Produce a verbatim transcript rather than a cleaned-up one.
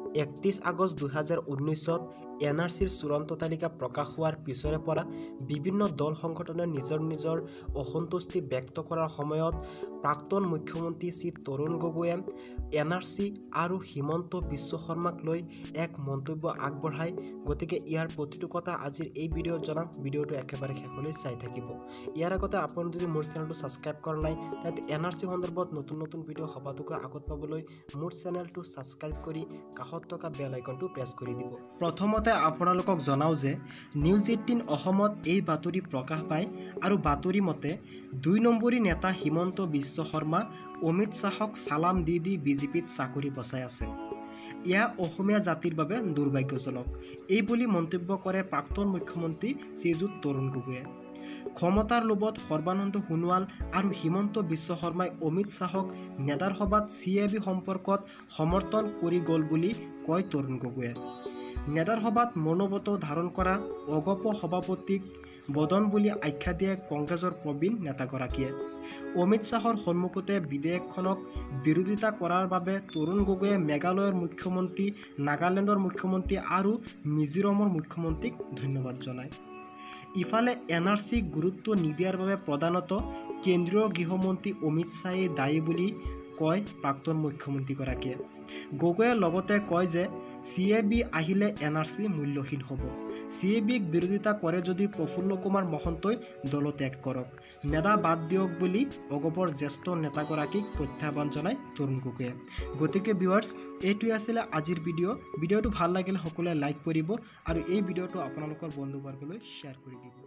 একত্ৰিশ আগষ্ট দুহেজাৰ ঊনৈছত N R চিৰ চূড়ান্ত তালিকা প্ৰকাশ হোৱাৰ পিছৰে পৰা বিভিন্ন দল সংগঠনে নিজৰ নিজৰ অসন্তুষ্টি ব্যক্ত কৰাৰ সময়ত প্ৰাক্তন মুখ্যমন্ত্ৰী শ্ৰী তৰুণ গগৈয়ে এন আৰ চি আৰু হিমন্ত বিশ্ব শৰ্মাক লৈ এক মন্তব্য আগবঢ়ায়। গতিকে ইয়াৰ প্ৰতিটো কথা আজিৰ এই ভিডিঅ'ত জনাম। ভিডিঅ'টো একেবাৰে শেষলৈ চাই থাকিব। ইয়াৰ আগতে আপুনি যদি মোৰ চেনেলটো ছাবস্ক্ৰাইব কৰা নাই তেন্তে এন আৰ চি সন্দৰ্ভত নতুন নতুন ভিডিঅ' সবাতোকৈ আগত পাবলৈ মোৰ চেনেলটো ছাবস্ক্ৰাইব কৰি কাষত থকা বেল আইকনটো প্ৰেছ কৰি দিব। প্ৰথমতে আপোনালোকক জনাওঁ যে নিউজ এইটিন অসমত এই বাতৰি প্ৰকাশ পায় আৰু বাতৰি মতে দুই নম্বৰী নেতা হিমন্ত বিশ্ব শৰ্মা অমিত শ্বাহক চালাম দি দি বিজেপিত চাকৰি বচাই আছে। এয়া অসমীয়া জাতিৰ বাবে দুৰ্ভাগ্যজনক, এই বুলি মন্তব্য কৰে প্ৰাক্তন মুখ্যমন্ত্ৰী শ্ৰীযুত তৰুণ গগৈয়ে। ক্ষমতাৰ লোভত সৰ্বানন্দ সোণোৱাল আৰু হিমন্ত বিশ্ব শৰ্মাই অমিত শ্বাহক নেডাৰ সভাত চি এ বি সম্পৰ্কত সমৰ্থন কৰি গ'ল বুলি কয় তৰুণ গগৈয়ে। নেডাৰ সভাত মৌনব্ৰত ধাৰণ কৰা অগপ সভাপতিক বদন বুলি আখ্যা দিয়ে কংগ্ৰেছৰ প্ৰবীণ নেতাগৰাকীয়ে। অমিত শ্বাহৰ সন্মুখতে বিধেয়কখনক বিৰোধিতা কৰাৰ বাবে তৰুণ গগৈয়ে মেঘালয়ৰ মুখ্যমন্ত্ৰী, নাগালেণ্ডৰ মুখ্যমন্ত্ৰী আৰু মিজোৰামৰ মুখ্যমন্ত্ৰীক ধন্যবাদ জনায়। ইফালে এন আৰ চিক গুৰুত্ব নিদিয়াৰ বাবে প্ৰধানতঃ কেন্দ্ৰীয় গৃহমন্ত্ৰী অমিত শ্বাহে দায়ী বুলি কয় প্ৰাক্তন মুখ্যমন্ত্ৰীগৰাকীয়ে। গগৈয়ে লগতে কয় যে চি এ বি আহিলে এন আৰ চি মূল্যহীন হ'ব। চি এ বিক বিৰোধিতা কৰে যদি প্ৰফুল্ল কুমাৰ মহন্তই দলত্যাগ কৰক, নেডা বাদ দিয়ক বুলি অগপৰ জ্যেষ্ঠ নেতাগৰাকীক প্ৰত্যাহ্বান জনায় তৰুণ গগৈয়ে। গতিকে ভিউৱাৰ্ছ, এইটোৱে আছিলে আজিৰ ভিডিঅ'। ভিডিঅ'টো ভাল লাগিলে সকলোৱে লাইক কৰিব আৰু এই ভিডিঅ'টো আপোনালোকৰ বন্ধুবৰ্গলৈ শ্বেয়াৰ কৰি দিব।